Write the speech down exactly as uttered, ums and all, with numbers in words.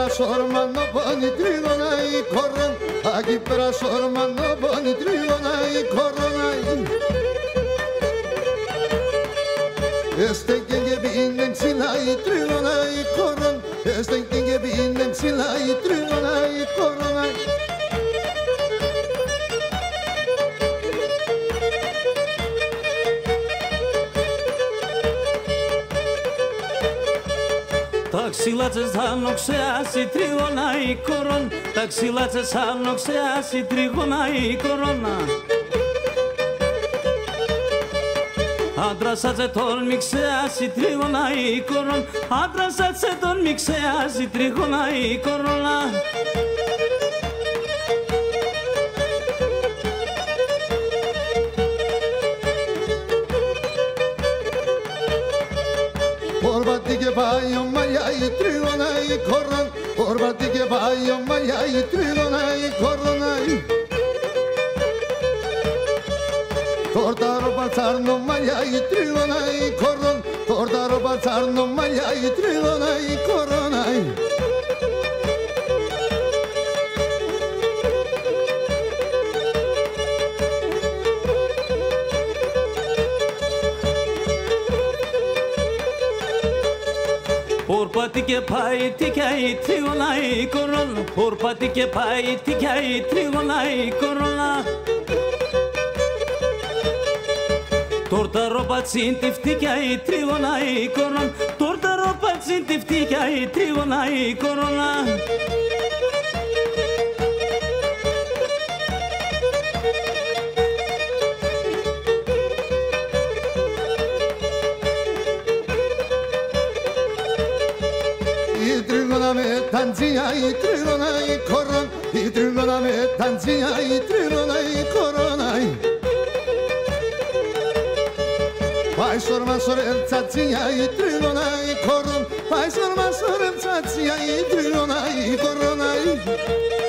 πέρα σόρμανο πόνι τρίγωναει κορών. Εκεί πέρα σόρμανο πόνι τρίγωναει κορώναει. Έστεκεν και πίνεν ψηλάι τρίγωναει κορών. Έστεκεν και πίνεν ψηλάι τρίγωναει κορώναει. Τα ξύλα τσες θα νοξεάσει τρίγωνα η κορών. Τα ξύλα τσες θα νοξεάσει τρίγωνα η κορώνα. Άντρας άτσε τον μη ξεάσει τρίγωνα η κορών. Άντρας άτσε τον μη ξεάσει τρίγωνα η κορώνα. Ορβάτη και πάει ο μαλλιά η τρίγωνα η κορών. Ορβάτη και πάει ο μαλλιά η τρίγωνα η κορώνα. Τόρταρο παλτσάρνο μαλλιά η τρίγωνα η κορών. Τόρταρο παλτσάρνο μαλλιά η τρίγωνα η κορώνα. Ορπάτη και πάει τι καεί τρίγωνα η κορώνα. Ορπάτη και πάει τι καεί τρίγωνα η κορώνα. Τόρταρο πατσίν τη φτύκια η τρίγωνα η κορώνα. Τόρταρο πατσίν τη φτύκια η τρίγωνα η κορώνα. Η τρίγωνα με ταντζία η τρίγωνα η κορώνα. Η τρίγωνα με ταντζία η τρίγωνα η κορώνα. Πάει σόρμα σωρέμ τσατσία η τρίγωνα η κορώνα. Πάει σόρμα σωρέμ τσατσία η τρίγωνα η κορώνα.